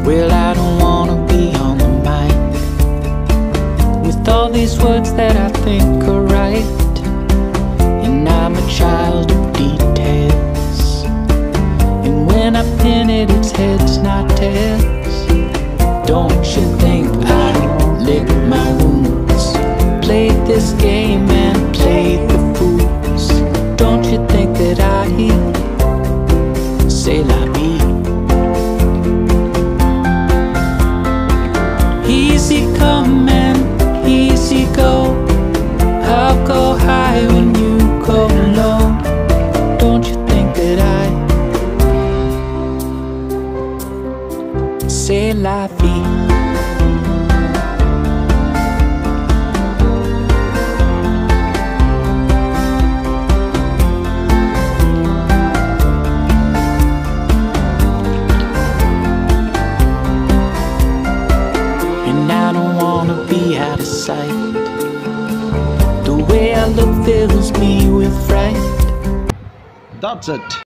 Well, I don't wanna be on the mic with all these words that I think are right, and I'm a child of details, and when I pin it, it's heads, not tails. Don't you think I lick my wounds, played this game and played the fools? Don't you think that I say la vie? Easy come and easy go, I'll go high when you go low. Don't you think that I say la vie? Be out of sight. The way I look fills me with fright. That's it.